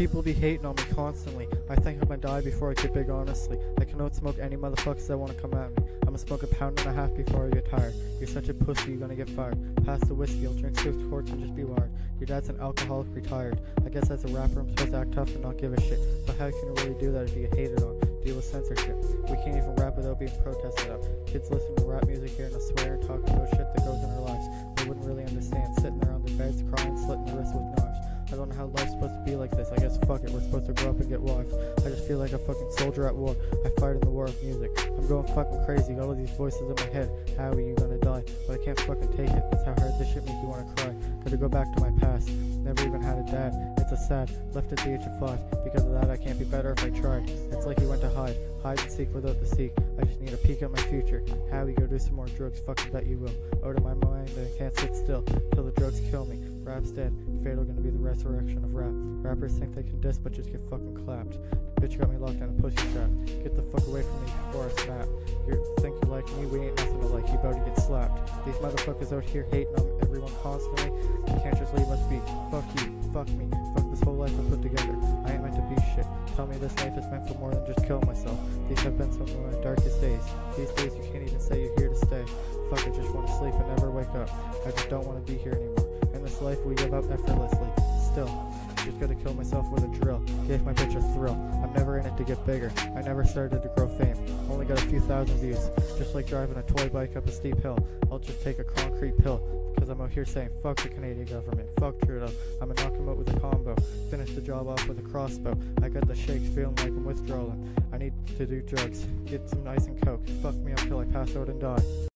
People be hating on me constantly. I think I'm gonna die before I get big, honestly. I can outsmoke any motherfuckers that wanna come at me. I'ma smoke a pound and a half before I get tired. You're such a pussy, you're gonna get fired. Pass the whiskey, I'll drink 6 quarts and just be wired. Your dad's an alcoholic retired. I guess as a rapper I'm supposed to act tough and not give a shit. But how can you really do that if you get hated on? Deal with censorship. We can't even rap without being protested up. Kids listen to rap music here and swear and talk about shit that goes in their lives. They wouldn't really understand, sitting there on their beds crying, slitting their wrists with knives. I don't know how life's supposed to be like this. I guess fuck it, we're supposed to grow up and get wives. I just feel like a fucking soldier at war. I fight in the war of music. I'm going fucking crazy, all of these voices in my head. How are you gonna die? But I can't fucking take it. That's how hard this shit makes you wanna cry. Gotta go back to my past. Never even had a dad. It's a sad. Left at the age of 5. Because of that I can't be better if I tried. It's like you went to hide and seek without the seek. I just need a peek at my future. How we go do some more drugs, fucking bet you will. Out of my mind, I can't sit still till the drugs kill me. Rap's dead, fatal gonna be the resurrection of rap. Rappers think they can diss but just get fucking clapped. Bitch got me locked in a pussy trap. Get the fuck away from me before I snap. You think you like me, we ain't nothing to like, you about to get slapped. These motherfuckers out here hating on everyone constantly. You can't just leave us be. Fuck you, fuck me, fuck this whole life I put together. I ain't meant to be shit. Tell me this life is meant for more than just kill myself. These have been some of my darkest days. These days you can't even say you're here to stay. Fuck, I just want to sleep and never wake up. I just don't want to be here anymore. In this life we give up effortlessly. Still, just gotta kill myself with a drill. Gave my bitch a thrill. I'm never in it to get bigger. I never started to grow fame. Only got a few thousand views. Just like driving a toy bike up a steep hill. I'll just take a concrete pill. Because I'm out here saying fuck the Canadian government, fuck Trudeau. I'ma knock him out with a combo. Finish the job off with a crossbow. I got the shakes, feeling like I'm withdrawing. I need to do drugs. Get some ice and coke. Fuck me up till I pass out and die.